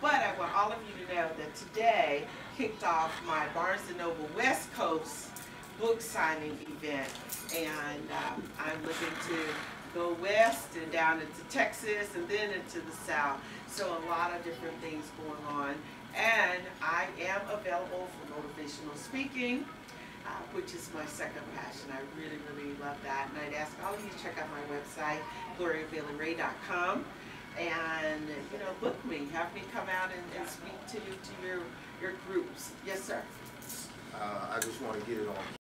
But I want all of you to know that today kicked off my Barnes & Noble West Coast book signing event, and I'm looking to go west and down into Texas and then into the south. So a lot of different things going on, and I am available for motivational speaking, which is my second passion. I really, really love that, and I'd ask all of you to check out my website, GloriaBailey-Ray.com, and book me, have me come out and speak to your groups. Yes, sir. I just want to get it on